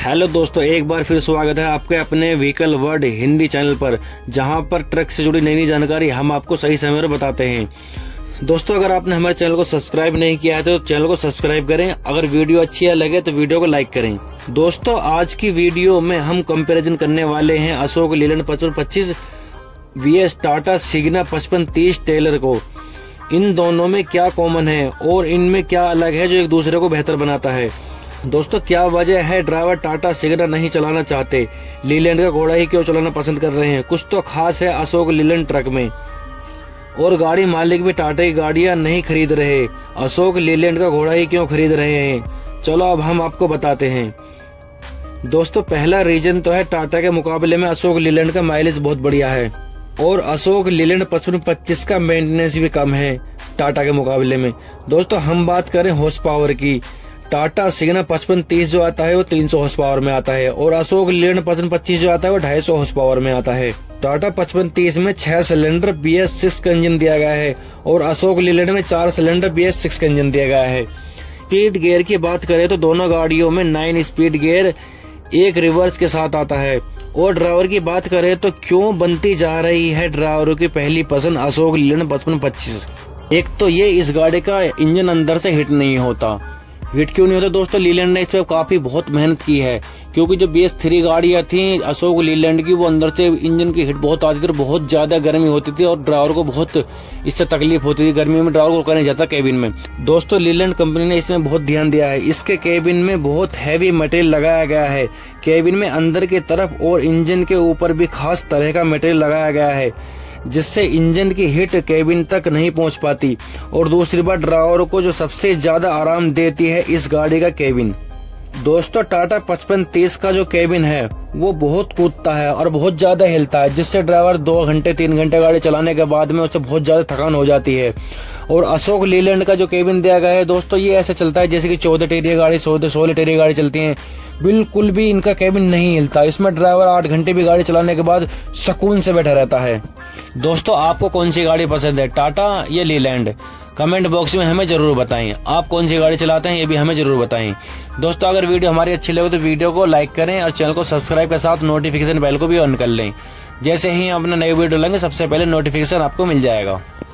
Hello दोस्तों, एक बार फिर स्वागत है आपके अपने व्हीकल वर्ल्ड हिंदी चैनल पर, जहां पर ट्रक से जुड़ी नई जानकारी हम आपको सही समय पर बताते हैं। दोस्तों, अगर आपने हमारे चैनल को सब्सक्राइब नहीं किया है तो चैनल को सब्सक्राइब करें। अगर वीडियो अच्छी लगे तो वीडियो को लाइक करें। दोस्तों, आज की वीडियो में हम कंपैरिजन करने वाले हैं Ashok Leyland 5525 VS Tata Signa 5530 trailer को। इन दोनों में क्या कॉमन है और इनमें क्या अलग है जो एक दूसरे को बेहतर बनाता है। दोस्तों, क्या वजह है ड्राइवर टाटा सिग्ना नहीं चलाना चाहते, लीलैंड का घोड़ा ही क्यों चलाना पसंद कर रहे हैं। कुछ तो खास है अशोक लीलैंड ट्रक में, और गाड़ी मालिक भी टाटा की गाड़ियां नहीं खरीद रहे, अशोक लीलैंड का घोड़ा ही क्यों खरीद रहे हैं। चलो अब हम आपको बताते हैं। दोस्तों, पहला रीजन तो है टाटा के मुकाबले में अशोक लीलैंड का माइलेज बहुत बढ़िया है, और अशोक लीलैंड 5525 का मेंटेनेंस भी कम है टाटा के मुकाबले में। दोस्तों, हम बात करें हॉर्स पावर की, टाटा सिग्ना 5530 जो आता है वो 300 हॉर्स पावर में आता है, और अशोक लीलैंड 5525 जो आता है वो 250 हॉर्स पावर में आता है। टाटा 5530 में 6 सिलेंडर BS6 का इंजन दिया गया है, और अशोक लीलैंड में 4 सिलेंडर BS6 का इंजन दिया गया है। स्पीड गियर की बात करें तो दोनों गाड़ियों में 9 स्पीड गियर एक रिवर्स के साथ आता है। और ड्राइवर की बात करें तो क्यों बनती जा रही है ड्राइवरों की पहली पसंद अशोक लीलैंड 5525। एक तो ये इस गाड़ी का इंजन अंदर से हिट नहीं होता। हिट क्यों नहीं होता दोस्तों? लीलैंड ने इस पे काफी बहुत मेहनत की है, क्योंकि जो BS3 गाड़ियां थी अशोक लीलैंड की, वो अंदर से इंजन की हिट बहुत आती थी और बहुत ज्यादा गर्मी होती थी, और ड्राइवर को बहुत इससे तकलीफ होती थी। गर्मी में ड्राइवर को रुका नहीं जाता केबिन में। दोस्तों, लीलैंड कंपनी ने इसमें बहुत ध्यान दिया है। इसके केबिन में बहुत हैवी मटेरियल लगाया गया है, केबिन में अंदर की तरफ और इंजन के ऊपर भी खास तरह का मटेरियल लगाया गया है, जिससे इंजन की हिट केबिन तक नहीं पहुंच पाती। और दूसरी बात, ड्राइवर को जो सबसे ज्यादा आराम देती है इस गाड़ी का केबिन। दोस्तों, टाटा 5530 का जो केबिन है वो बहुत कूदता है और बहुत ज्यादा हिलता है, जिससे ड्राइवर 2 घंटे 3 घंटे गाड़ी चलाने के बाद में उसे बहुत ज्यादा थकान हो जाती है। और अशोक लीलैंड का जो केबिन दिया गया है दोस्तों, ये ऐसे चलता है जैसे कि 14 टेरिया गाड़ी 16 टेरिया गाड़ी चलती है। बिल्कुल भी इनका केबिन नहीं हिलता। इसमें ड्राइवर 8 घंटे भी गाड़ी चलाने के बाद सुकून से बैठा रहता है। दोस्तों, आपको कौन सी गाड़ी पसंद है, टाटा या लीलैंड? कमेंट बॉक्स में हमें जरूर बताएं। आप कौन सी गाड़ी चलाते हैं ये भी हमें जरूर बताएं। दोस्तों, अगर वीडियो हमारी अच्छी लगे तो वीडियो को लाइक करें और चैनल को सब्सक्राइब के साथ नोटिफिकेशन बेल को भी ऑन कर लें। जैसे ही हम अपना नई वीडियो लेंगे सबसे पहले नोटिफिकेशन आपको मिल जाएगा।